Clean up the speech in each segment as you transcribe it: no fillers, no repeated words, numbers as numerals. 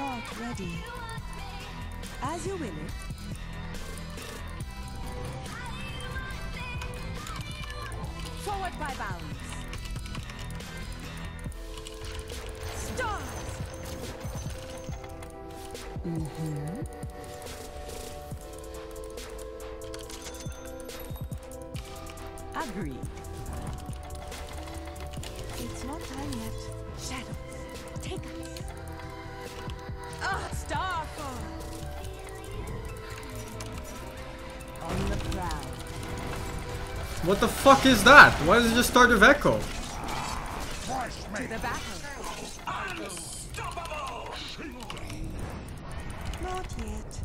not ready. As you will it. Forward by bounds. Stars! Agreed. It's not time yet. Shadows, take us. Starfall! On the prowl. What the fuck is that? Why does it just start with echo? To the battle. Not yet.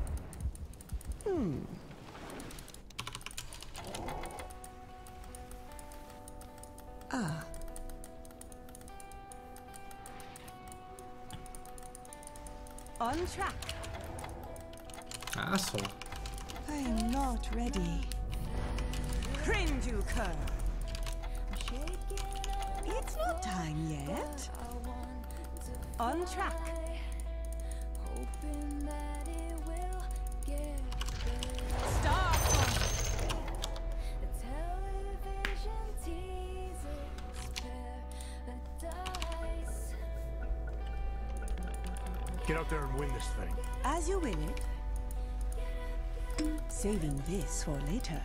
On track. Asshole. I'm not ready. Cringe you cur. It's not time yet. On track. Starfall. Get out there and win this thing. As you will it. Saving this for later.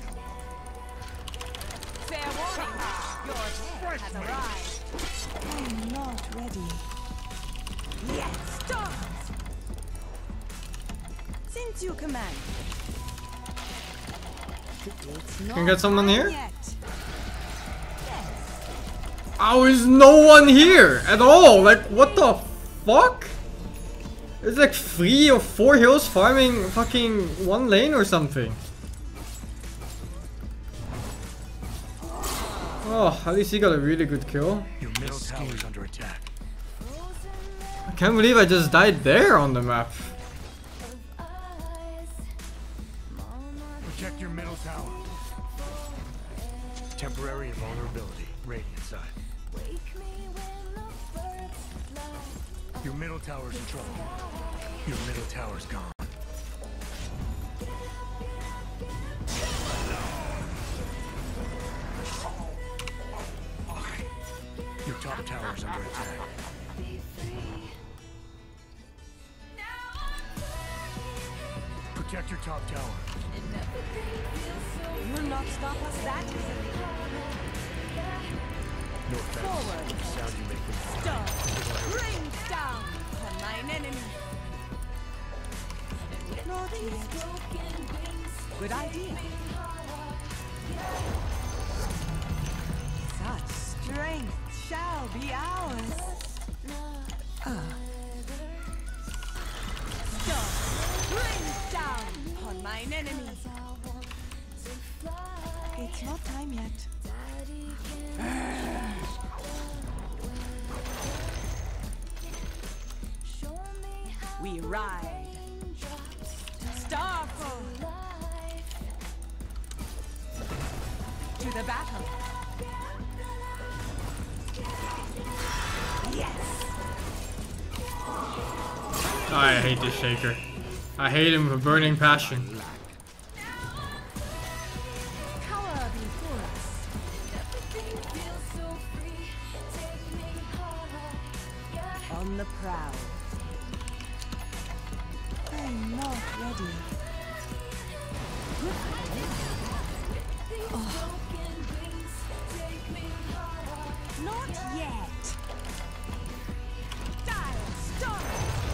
Fair warning, your head has arrived. I'm not ready. Yet stars! Since you command. It's not Can get someone time here? yet. How is no one here at all? Like, what the fuck? There's like 3 or 4 heroes farming fucking 1 lane or something. Oh, at least he got a really good kill. Your middle tower's under attack. I can't believe I just died there on the map. Protect your middle tower. Temporary invulnerability. Radiant side. Your middle tower's in trouble. Your middle tower's gone. Your top tower's under attack. Protect your top tower. You'll not stop us that easily. No offense. Forward. The sound you make them Stop. Bring down on mine enemy. Not yet. Good idea. Such strength shall be ours. Stop. Bring down on mine enemy. It's not time yet. We ride. Starfall. To the battle. Yes. I hate this shaker. I hate him with a burning passion. Cower before us. On the prowl. I'm not ready. Not yet. Dial stop.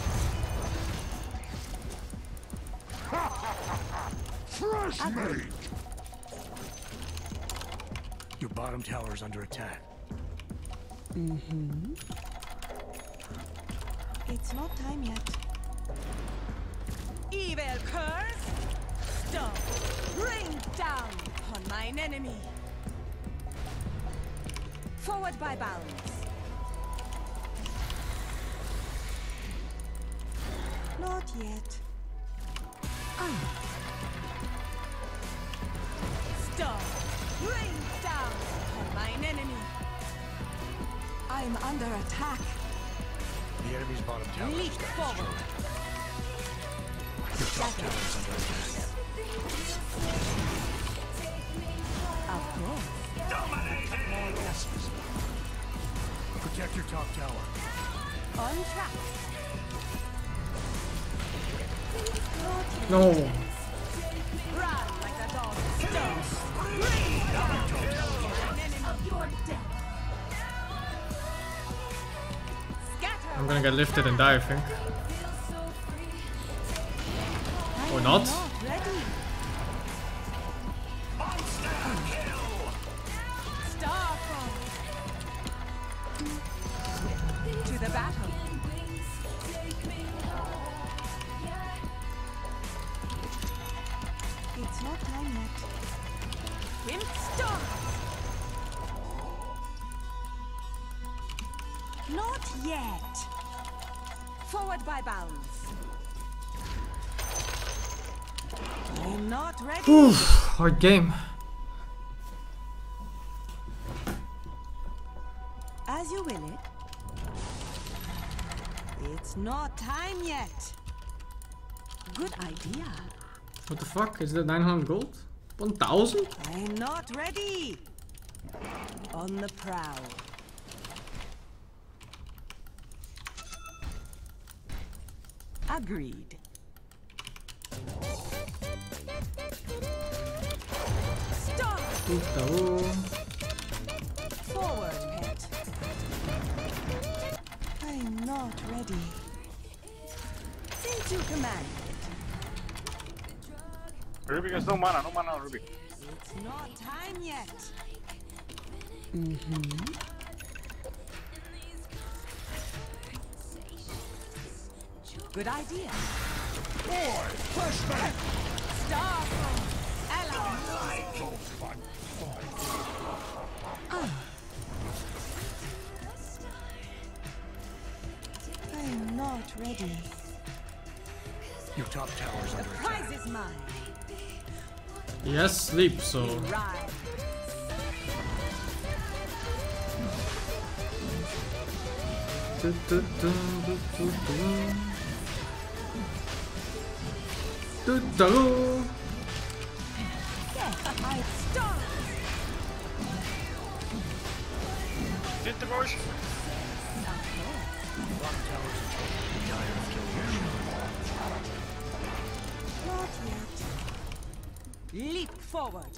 Fresh meat! Your bottom tower's under attack. It's not time yet. Evil curse! Stop! Bring down on mine enemy! Forward by bounds. Not yet. Stop! Bring down on mine enemy! I'm under attack. The enemy's bottom tower Leap just got forward. destroyed. Your top tower is under attack. Of course. Protect your top tower. On track. No. Run like a dog. Stone. Bring down an enemy. You're dead. Scatter. I'm gonna get lifted and die, I think. Or not. Not ready. Starfall. To the battle. It's not time yet. Him stop. Not yet. Forward by bounds. I'm not ready. Whew, hard game. As you will it. It's not time yet. Good idea. What the fuck? Is that 900 gold? 1000? I'm not ready. On the prowl. Agreed. Stop. Forward, pet. I'm not ready. Since you command. Ruby has no mana, Ruby. It's not time yet. Good idea. Boy, flashback! Starfall. Ally. I'm not ready. Your top tower is The under prize attack. is mine. He has sleep, so. Ride. Yes, I start. Dit de boys. Bottom tower is in trouble. The Dire have killed their Not yet. Leap forward.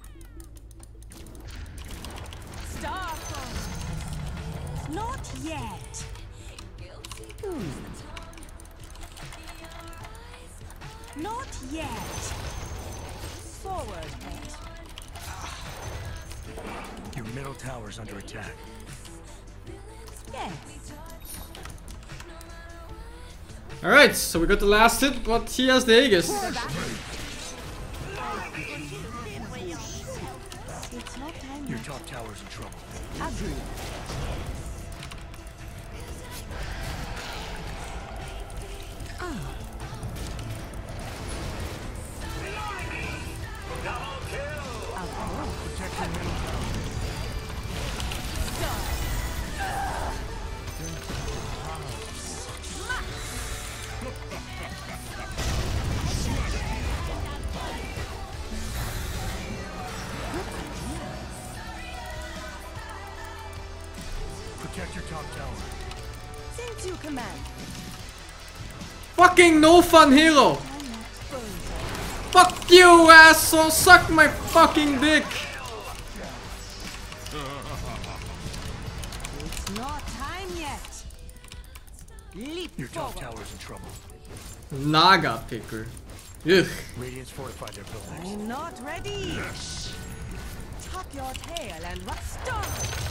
Starfall. Not yet. Not yet. Forward, pet. Your middle tower is under attack. Yes. Alright, so we got the last hit, but he has the Aegis. It's not time Your yet. top tower is in trouble. Agreed. Protect your middle tower. Protect your top tower. Since you command. Fucking no fun hero! Fuck you, asshole! Suck my fucking dick! It's not time yet. Leap Your top forward. tower is in trouble. Naga picker. Ugh. Radiant's fortified their buildings. I'm not ready. Tuck your tail and rock start.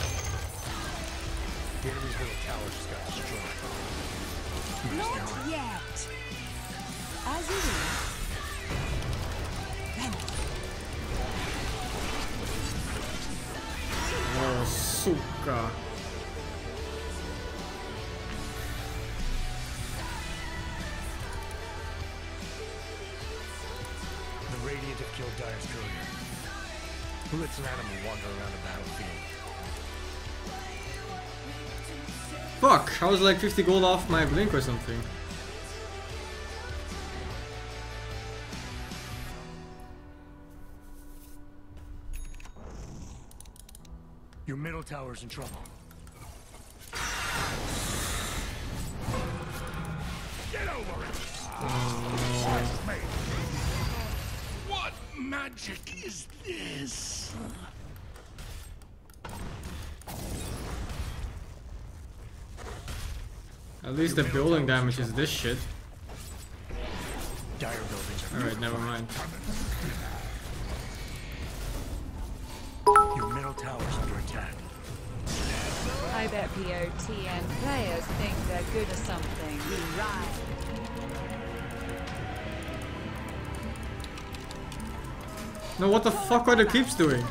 The enemy's middle tower just got destroyed. Not yet. As you will. Then Oh, suka. The Radiant have killed Dire's courier. Who lets an animal wander around a battlefield? Fuck, I was like 50 gold off my blink or something. Your middle tower's in trouble. Get over it! What magic is this? At least the building damage is this shit. Dire buildings are Alright, never mind. Your middle tower's under attack. I bet POTN players think they're good at something. No, what the fuck are the creeps doing?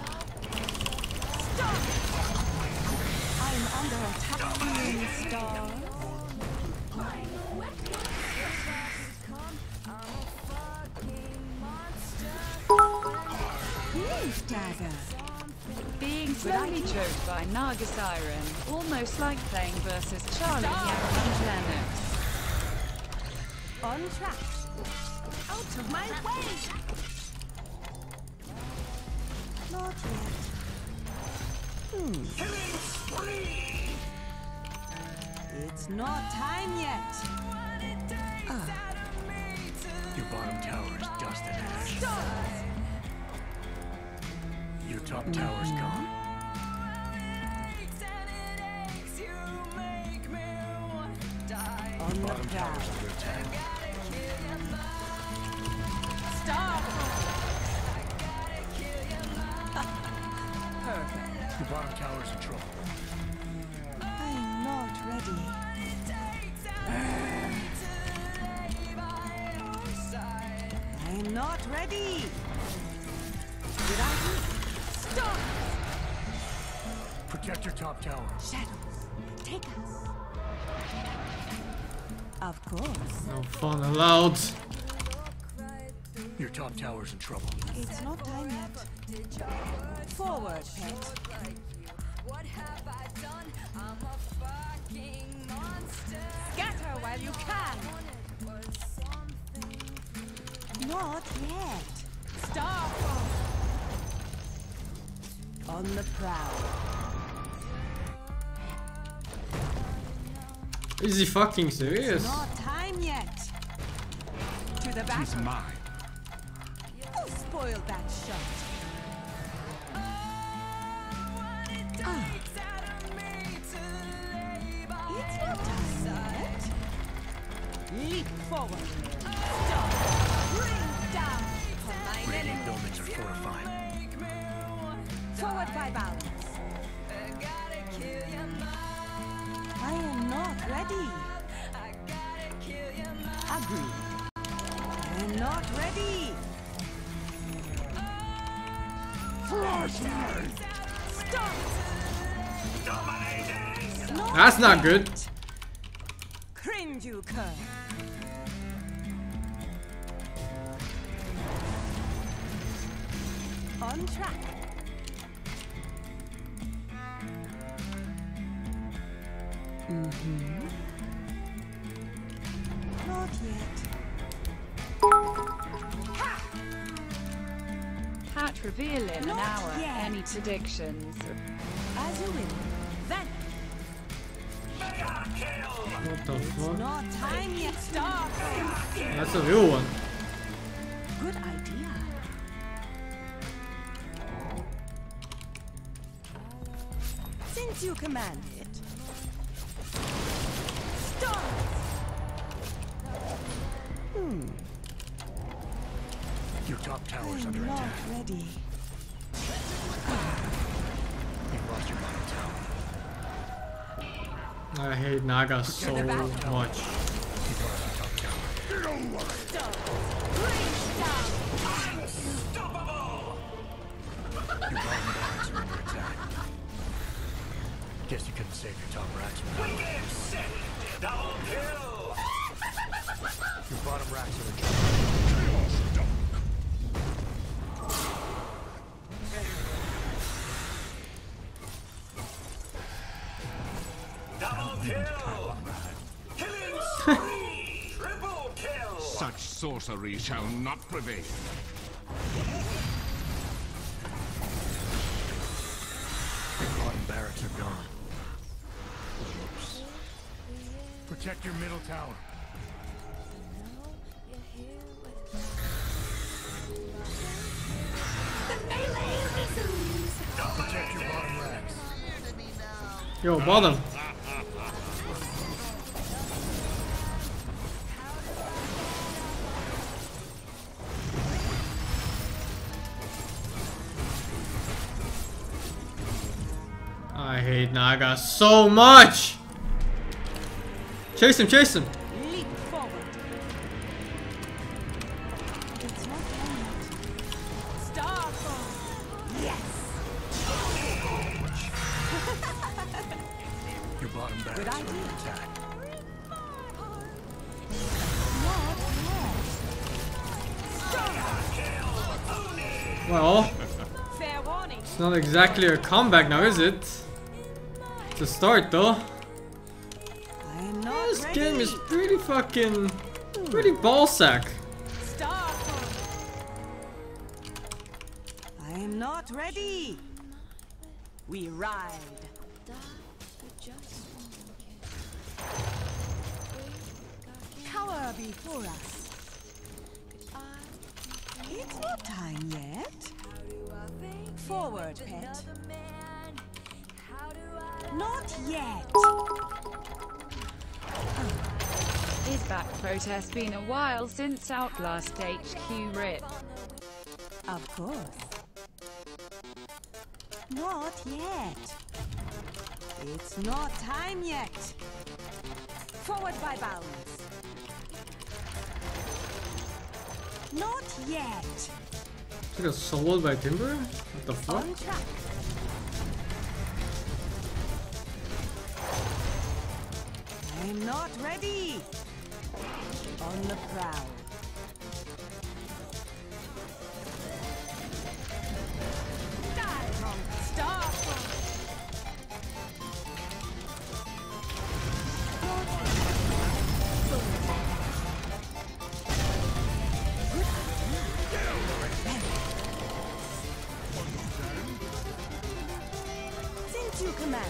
I'm under attack, star. Dagger. Being slowly choked by Naga Siren, almost like playing versus Charlie Yankee Lennox. On track. Out of my way. Not yet. It's not time yet. Your bottom tower is dust and ash. Your top tower's gone. On the Bottom prowl. tower's under attack. Stop. Perfect. Your bottom tower's in trouble. I'm not ready. I'm not ready. Did I do? Stop. Protect your top tower. Shadows, take us. Of course. No fun allowed. Your top tower's in trouble. It's not time yet. Forward, pet. Scatter while you can. Not yet. Stop. On the prowl. Is he fucking serious? Not time yet. To the back. He's mine. Who spoiled that shot? It's not time yet. Leap forward. Stop. Bring down. Combine Radiant enemies. buildings are fortified. Forward by balance. I am not ready. Agree. I am not ready. Flashlight! Stop. That's not good. Cringe, you cur. On track. Not yet. Hat reveal in an Not hour. yet. Any predictions? As you will. Then. What the fuck? Not time yet. Stop. That's a real one. Good idea. Since you command it. Stop. Your top tower's under I'm not attack. ready. You've lost your bottom tower. I hate Naga so much. You've lost your top tower. Stop. Bring down. Your bottom barracks are under attack. Guess you couldn't save your top racks without your bottom racks are in trouble. Double kill! Killing spree! Triple kill! Such sorcery shall not prevail. Bottom barracks are gone. Oops. Protect your middle tower. Protect your bottom racks. Yo, bottom. I hate Naga so much. Chase him, chase him. Leap forward. It's not done yet. Starfall. Yes. Your bottom barracks Good are under idea. attack. Well, Fair warning. it's not exactly a comeback now, is it? To start though. I am not This ready. game is pretty fucking... pretty ballsack. Starfall. I am not ready. We ride. Cower before us. It's not time yet. Forward, pet. Not yet. Is back protest been a while since Outlast HQ RIP? Of course. Not yet. It's not time yet. Forward by bounds. Not yet. She got soloed by Timber? What the fuck? On track. I'm not ready. On the prowl. Dive on Starfall. Since you command.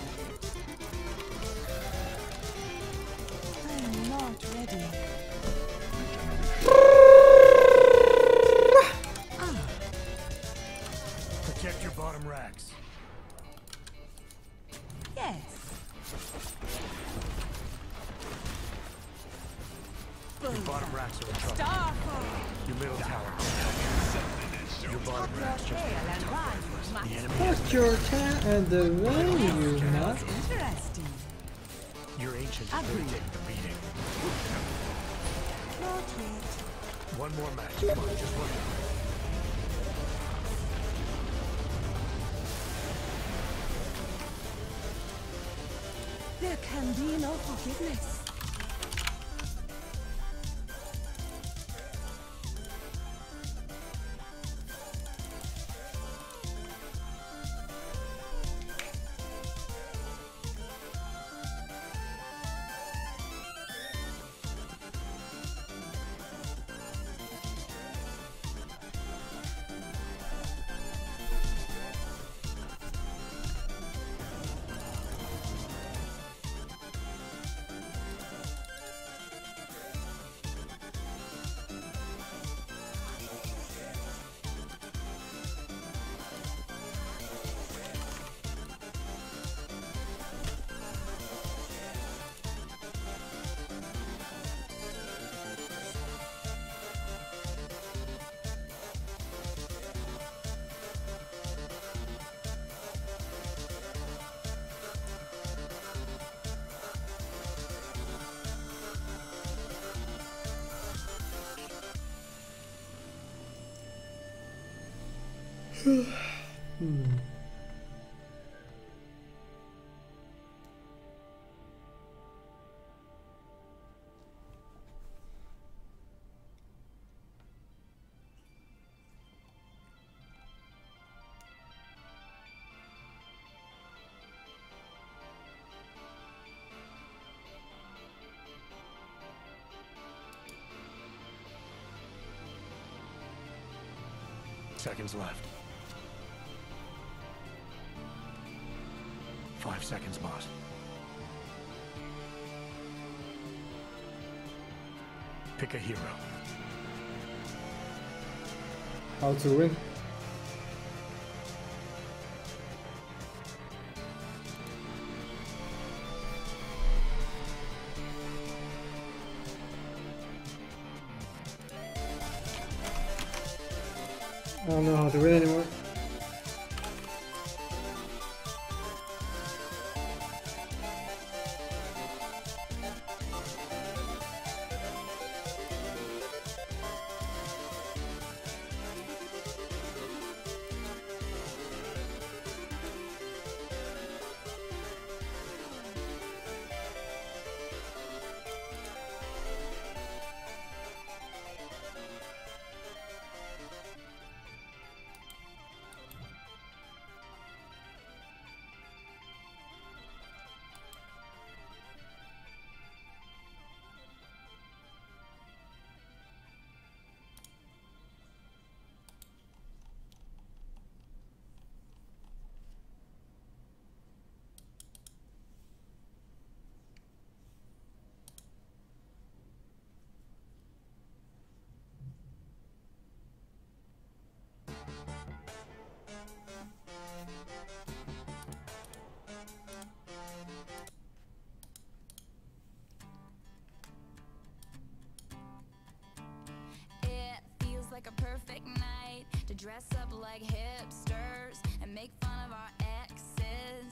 I'm not ready. Protect your bottom racks. Yes. Your bottom racks are in trouble. Starfall. Your middle tower. Your bottom Your racks just tail and run. the enemy. Put your tail and the you nut. Interesting. Your ancient is really taking the beating. Not yet. One more match. Come on, just one more. There can be no forgiveness. seconds left. 5 seconds, boss. Pick a hero. How to win? I don't know how to win anymore. Like a perfect night to dress up like hipsters and make fun of our exes.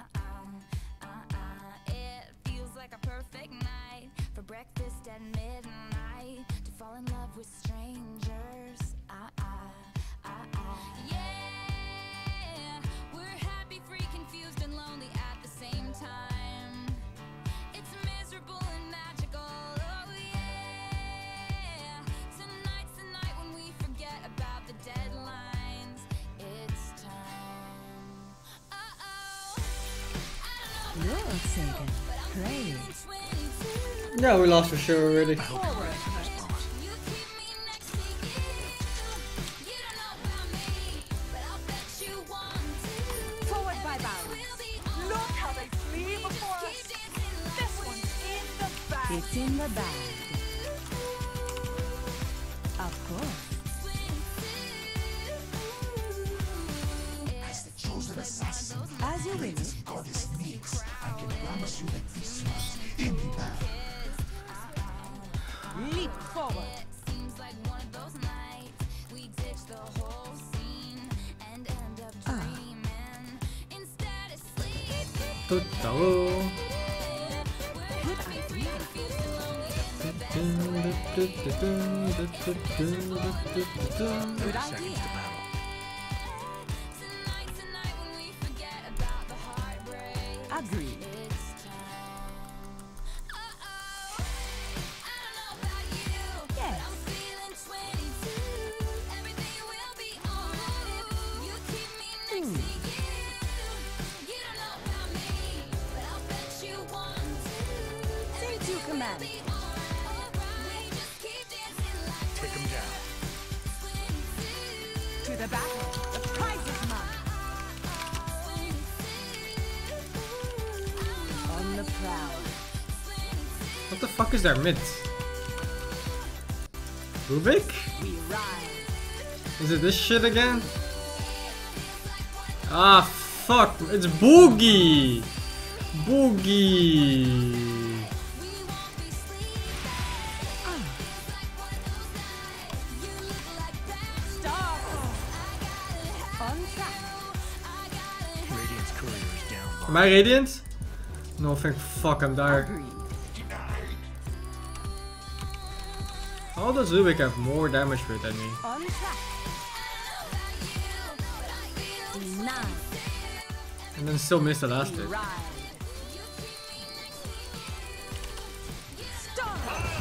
It feels like a perfect night for breakfast at midnight to fall in love with strangers. Yeah, we're happy, free, confused, and lonely at the same time. It's miserable and magical. Oh yeah, tonight's the night when we forget about the deadlines. It's time. You're singing. Great. Yeah, we lost for sure already. Forward by bounds. Look how they flee before us. This one's in the bag. It's in the bag. Of course. As you wish. Leap forward. Seems like one of those nights we ditch the whole scene and end up dreaming instead of sleeping. Total. Good idea. Good idea. Tonight when we forget about the heartbreak. Agreed. It's time. I don't know about you, Yes. but I'm feeling 22. Everything will be alright if you keep me next to you. You don't know about me, but I'll bet you want to. Sing to command. Be alright. Just keep dancing like Take him down. To the battle. The prize is mine. On the prowl. What the fuck is their mid? Rubik? We ride. Is it this shit again? Ah, fuck. It's Boogie. Boogie. Star. On track. Radiant's courier is down, boss. Am I Radiant? No, thank fuck, I'm dire. Agreed. How does Rubik have more damage rate than me? On track. Denied. And then still miss the last We hit. ride. Star.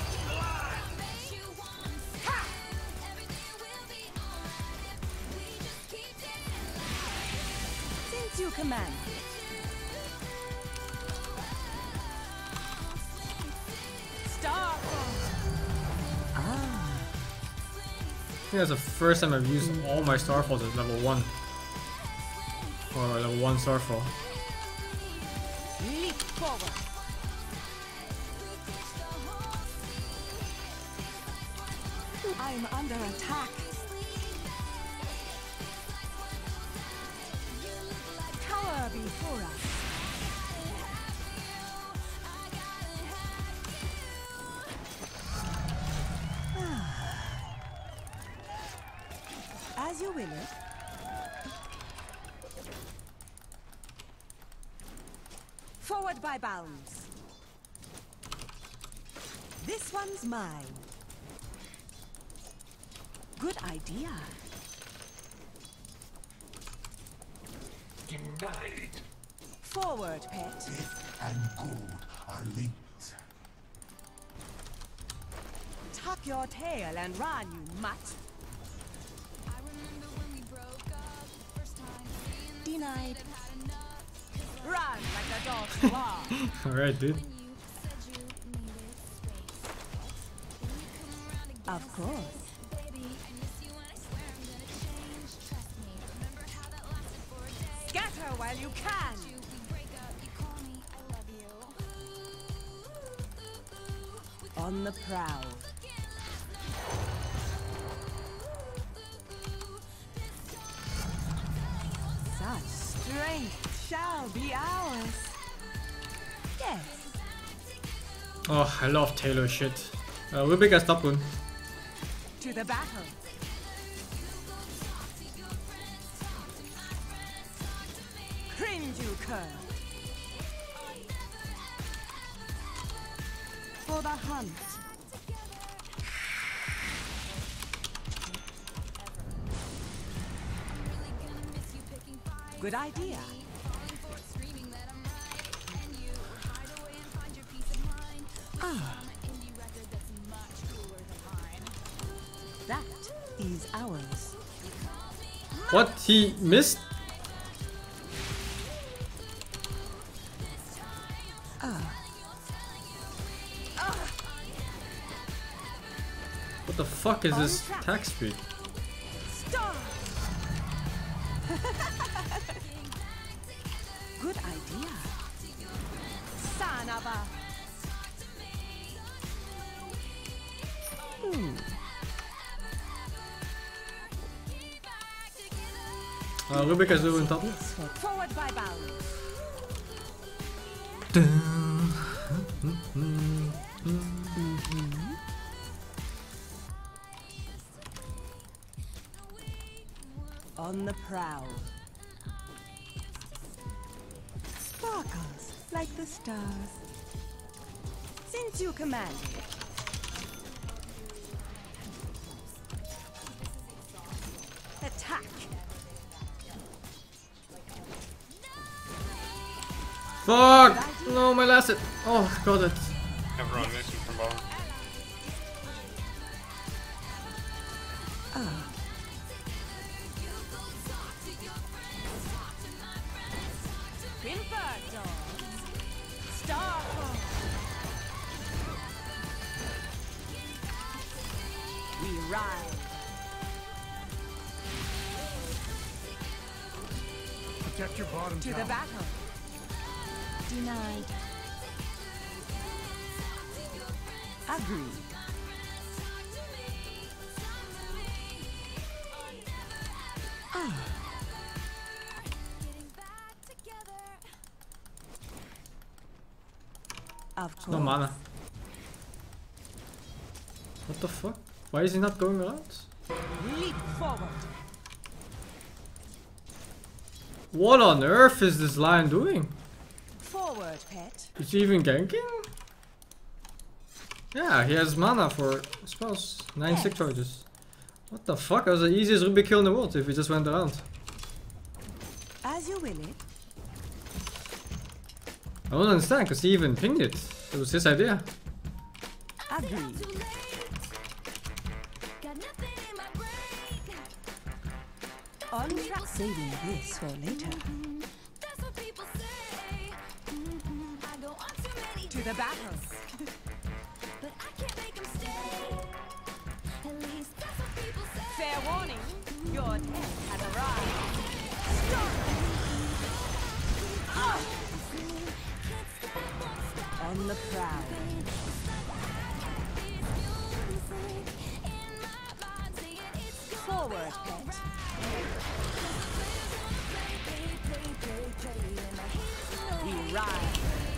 Since you command. Star. think that's the first time I've used all my starfalls at level 1. Or level 1 starfall. Leap forward. I'm under attack. Tower before us. As you will it. Forward by bounds. This one's mine. Good idea. Denied. Forward, pet. Death and gold are linked. Tuck your tail and run, you mutt. I remember when we broke up first time seeing this Denied. had enough. Run like the dog you are. Alright, dude. You said you needed space. Then you come around again. Of course. Baby, I miss you and I swear I'm gonna change. Trust me. Remember how that lasted for a day? Scatter while you can. We break up, you call me, I love you. On the prowl. Such strength shall be ours. Yes. Oh, I love Taylor shit. Rubik has top one. To the battle. Cringe you cur. For the hunt. Good idea. That is ours. What? He missed? What the fuck is this attack speed? Stop! Good idea. Son of a... Rubik has doing top. Forward by bound. On the prowl. Sparkles like the stars. Since you command it. Attack. Fuck! No, my last hit. Oh, got it. Everyone missing from bottom. Inferno. Starfall. We ride. Protect your bottom To tower. the battle. Denied. Agreed. Of course. No mana. What the fuck? Why is he not going around? Leap forward. What on earth is this lion doing? Forward, pet. Is he even ganking? Yeah, he has mana for spells. 9 sick charges. What the fuck? That was the easiest Rubik kill in the world if he just went around. As you will it. I don't understand because he even pinged it. It was his idea. Agreed. On track. Saving this for later. To the battle. On the prowl. Forward, pet. We ride.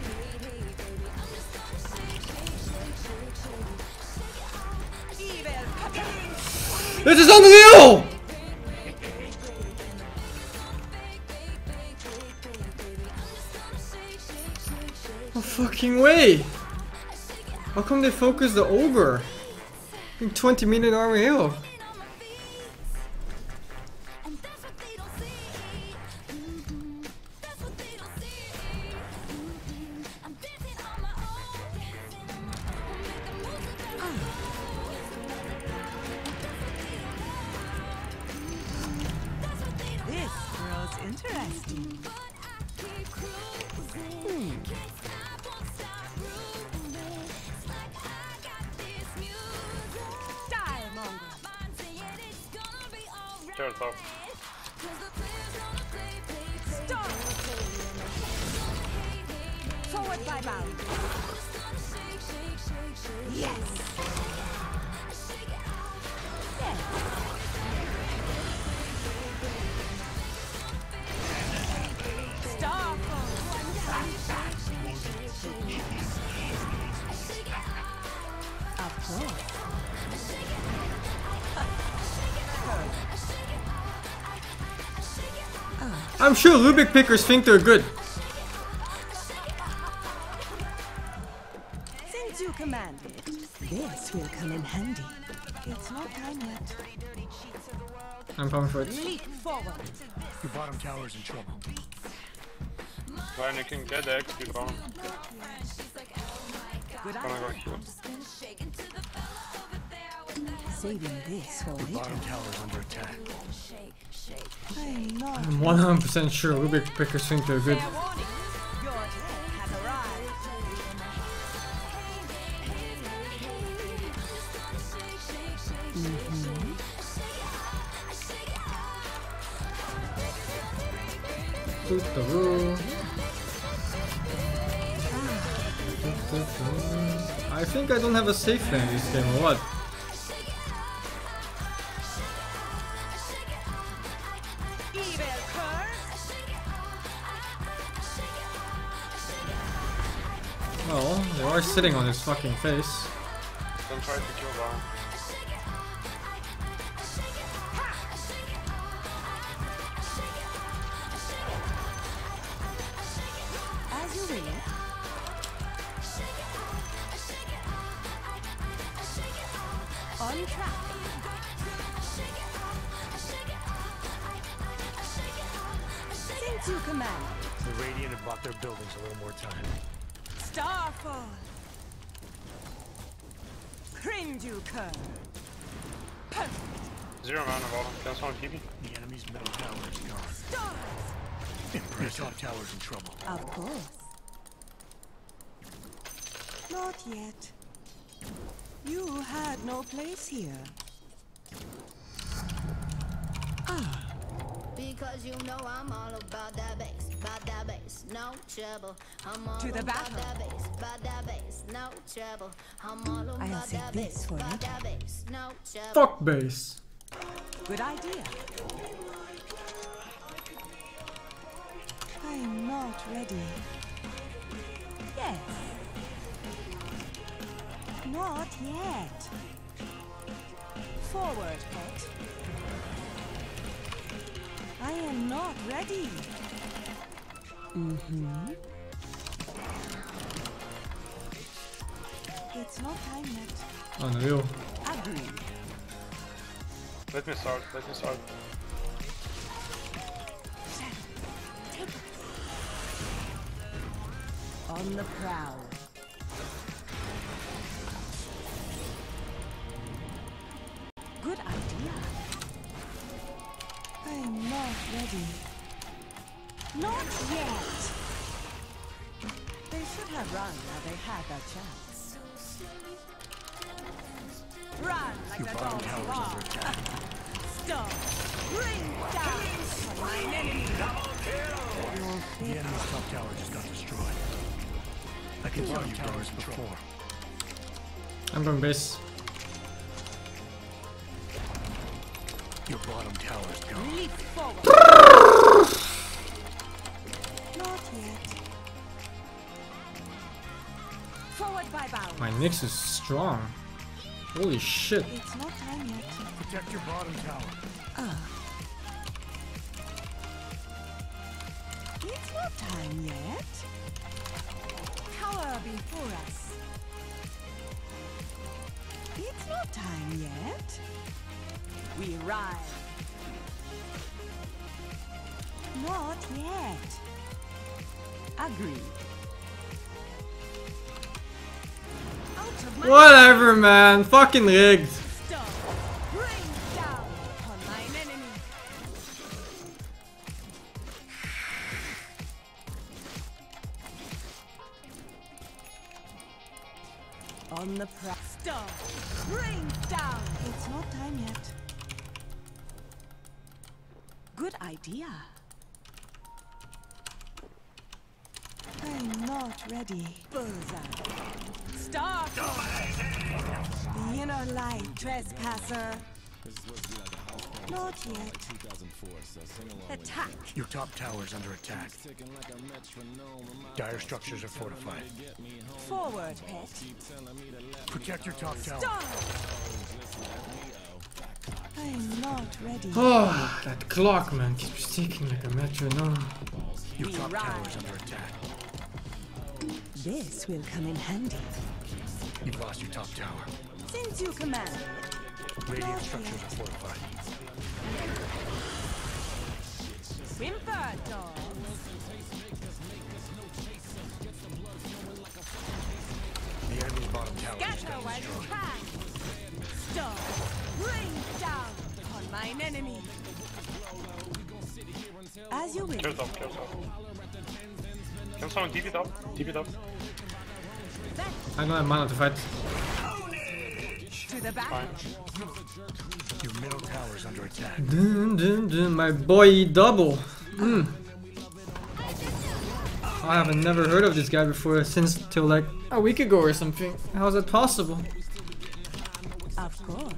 Evil cutting. This is unreal! No fucking way! How come they focus the ogre? I think 20 million armor heal. This grows interesting. Style monger. Turn top. Stop. Forward by bound. Yes. Stop. Of course. I'm sure Rubik pickers think they're good. Since you commanded, this will come in handy. It's not time yet. I'm coming for it. Leap forward. Your bottom tower's in trouble. Ryan, you can get the XP bomb. Good Gonna idea. go heal. Saving this for Your later. bottom tower's under attack. I'm not. I'm 100% sure Rubik pickers think they're good. Fair warning. Your death has arrived. I think I don't have a safe lane this game or what? Evil curse. Well, they are sitting on his fucking face. Don't try to kill Baron. As you will. On track. Since you command. The Radiant have bought their buildings a little more time. Starfall. Cringe you cur. Perfect. 0 mana bottom. Can someone keep me? The enemy's middle tower is gone. Stars. Your top tower's in trouble. Of course. Not yet. You had no place here. Because you know I'm all about that bass, no trouble. I'm all To the about battle. that bass, no trouble. I'm all I'll about save that this for later. bass, no trouble. Fuck base. Good idea. I'm not ready. Yes. Not yet. Forward, pet. I am not ready. It's not time yet. Unreal. Agree. Let me start. Let me start. On the prowl. Good idea. I'm not ready. Not yet. They should have run while they had that chance. Run like Your the bottom dogs tower's bark. under attack. Stop. Bring down my enemy. The enemy's top tower just got destroyed. I can tell you guys before. I'm going base. Your bottom tower's gone. Leap forward. Not yet. Forward by bow. My Nyx is strong. Holy shit. It's not time yet. Protect your bottom tower. It's not time yet. Tower before us. It's not time yet. We ride. Not yet. Agreed. Out of my Whatever, man. Fucking rigged. stop. Bring down upon mine enemy. On the press. Stop. Bring down. It's not time yet. Good idea. I'm not ready. Bullseye. Stop. The inner light, trespasser. Not yet. Attack. Your top tower's under attack. Dire structures are fortified. Forward, pet. Protect your top tower. Stop. I'm not ready. Oh, that clock, man, keeps ticking like a metronome. Your top tower's under attack. This will come in handy. You've lost your top tower. Since you command. Radiant structures are fortified. Whimper, dog. The enemy's bottom tower is Scatter down while you strong. can. Stop. Bring down upon mine enemy. As you will. Kill top, kill top. Can someone TP top? TP top. I don't have mana to fight. To the back. Fine. Your middle tower's under attack. Dun, dun, dun, my boy double. I haven't never heard of this guy before since till like a week ago or something. How is that possible? Of course.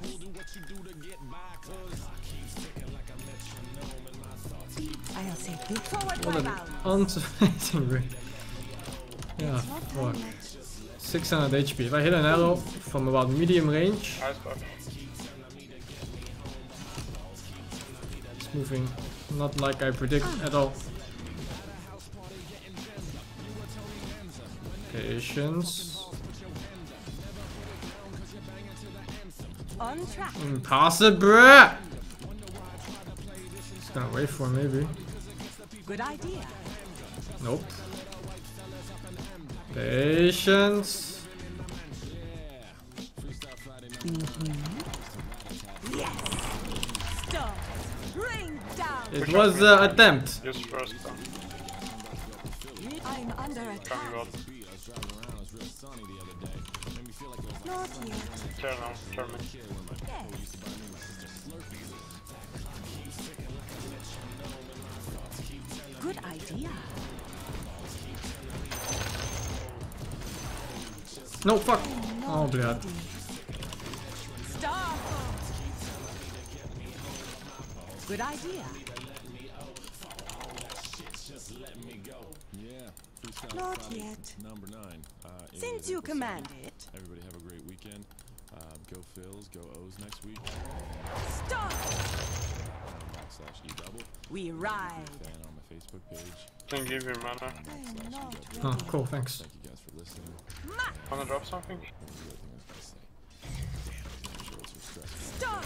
I'll say big forward What by an bow. unsurprising rig. Yeah, fuck. 600 HP. If I hit an arrow from about medium range, Nice buff. it's moving not like I predict at all. Patience. On track. Impossible! Just gonna wait for him, maybe. Good idea. Nope. Patience. Yes. Stop. Bring down. It was an attempt. Just first down. I'm under attack. Coming God. Not yet. Turn now, turn me. Yes. Good idea. No, fuck. Oh, blood. Stop. Good idea. Not yet. Number 9. Since you command it. Everybody have a great weekend. Go Phils, go O's next week. Stop. /E double. We ride. Fan on my Facebook page. Can give you mana. I'm not Oh, ready. cool, thanks. Thank you guys for listening. Wanna drop something? Stop.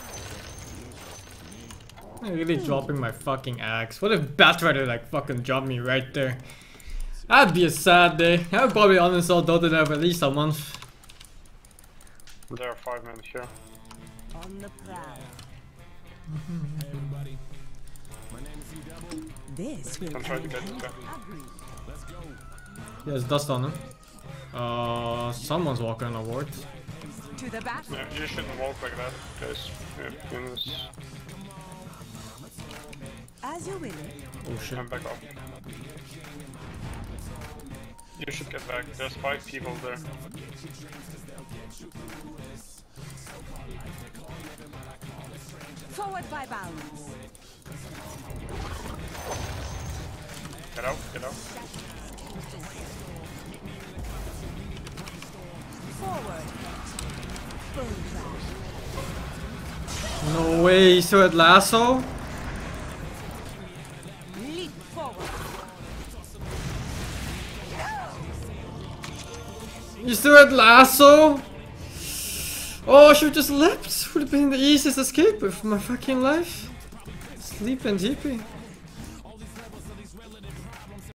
I'm really dropping my fucking axe. What if Batrider like fucking dropped me right there? That'd be a sad day. I would probably uninstall Dota there for at least a month. There are 5 men here. On the prowl. Hey everybody. My name is E double. This will Can try to come get in this guy. handy. Let's go. He has dust on him. Someone's walking on a ward. To the back. Yeah, you shouldn't walk like that, guys. Yeah, in this. As you will. Oh shit. I'm back off. You should get back. There's 5 people there. Forward by balance. Get out, get out. Forward. Boom back. No way, he still had lasso? Leap forward. You still had lasso? Oh, I should have just leapt. Would have been the easiest escape of my fucking life. Sleep and GP.